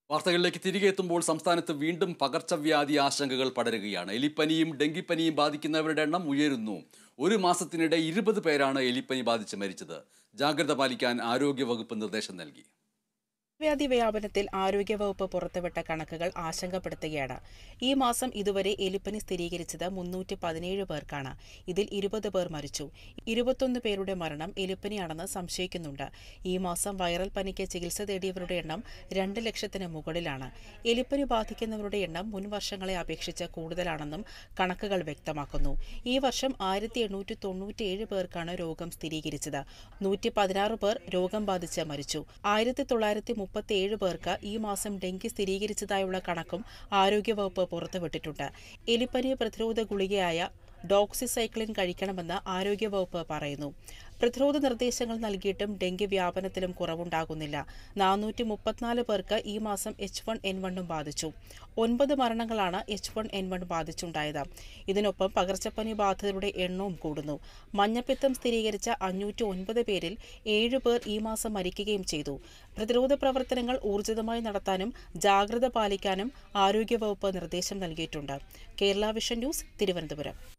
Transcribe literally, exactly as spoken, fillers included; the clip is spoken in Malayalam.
വാർത്തകളിലേക്ക് തിരികെ എത്തുമ്പോൾ സംസ്ഥാനത്ത് വീണ്ടും പകർച്ചവ്യാധി ആശങ്കകൾ പടരുകയാണ്. എലിപ്പനിയും ഡെങ്കിപ്പനിയും ബാധിക്കുന്നവരുടെ എണ്ണം ഉയരുന്നു. ഒരു മാസത്തിനിടെ ഇരുപത് പേരാണ് എലിപ്പനി ബാധിച്ച് മരിച്ചത്. ജാഗ്രത പാലിക്കാൻ ആരോഗ്യവകുപ്പ് നിർദ്ദേശം നൽകി. വ്യാധി വ്യാപനത്തിൽ ആരോഗ്യവകുപ്പ് പുറത്തുവിട്ട കണക്കുകൾ ആശങ്കപ്പെടുത്തുകയാണ്. ഈ മാസം ഇതുവരെ എലിപ്പനി സ്ഥിരീകരിച്ചത് മുന്നൂറ്റി പതിനേഴ് പേർക്കാണ്. ഇതിൽ ഇരുപത് പേർ മരിച്ചു. ഇരുപത്തൊന്ന് പേരുടെ മരണം എലിപ്പനിയാണെന്ന് സംശയിക്കുന്നുണ്ട്. ഈ മാസം വൈറൽ പനിക്ക് ചികിത്സ തേടിയവരുടെ എണ്ണം രണ്ട് ലക്ഷത്തിന് മുകളിലാണ്. എലിപ്പനി ബാധിക്കുന്നവരുടെ എണ്ണം മുൻ വർഷങ്ങളെ അപേക്ഷിച്ച് കൂടുതലാണെന്നും കണക്കുകൾ വ്യക്തമാക്കുന്നു. ഈ വർഷം ആയിരത്തി എണ്ണൂറ്റി തൊണ്ണൂറ്റിയേഴ് പേർക്കാണ് രോഗം സ്ഥിരീകരിച്ചത്. നൂറ്റി പതിനാറ് പേർ രോഗം ബാധിച്ച് മരിച്ചു. ആയിരത്തി തൊള്ളായിരത്തി മുപ്പത്തിയേഴ് പേർക്ക് ഈ മാസം ഡെങ്കി സ്ഥിരീകരിച്ചതായുള്ള കണക്കും ആരോഗ്യവകുപ്പ് പുറത്തുവിട്ടിട്ടുണ്ട്. എലിപ്പനി പ്രതിരോധ ഗുളികയായ ഡോക്സിസൈക്ലിൻ കഴിക്കണമെന്ന് ആരോഗ്യവകുപ്പ് പറയുന്നു. പ്രതിരോധ നിർദ്ദേശങ്ങൾ നൽകിയിട്ടും ഡെങ്കി വ്യാപനത്തിലും കുറവുണ്ടാകുന്നില്ല. നാനൂറ്റി മുപ്പത്തിനാല് പേർക്ക് ഈ മാസം എച്ച് വൺ എൻ വണ്ണും ബാധിച്ചു. ഒൻപത് മരണങ്ങളാണ് എച്ച് വൺ എൻ വൺ ബാധിച്ചുണ്ടായത്. ഇതിനൊപ്പം പകർച്ചപ്പനി ബാധിതരുടെ എണ്ണവും കൂടുന്നു. മഞ്ഞപ്പിത്തം സ്ഥിരീകരിച്ച അഞ്ഞൂറ്റി ഒൻപത് പേരിൽ ഏഴ് പേർ ഈ മാസം മരിക്കുകയും ചെയ്തു. പ്രതിരോധ പ്രവർത്തനങ്ങൾ ഊർജിതമായി നടത്താനും ജാഗ്രത പാലിക്കാനും ആരോഗ്യവകുപ്പ് നിർദ്ദേശം നൽകിയിട്ടുണ്ട്. Kerala vision news, Thiruvananthapuram.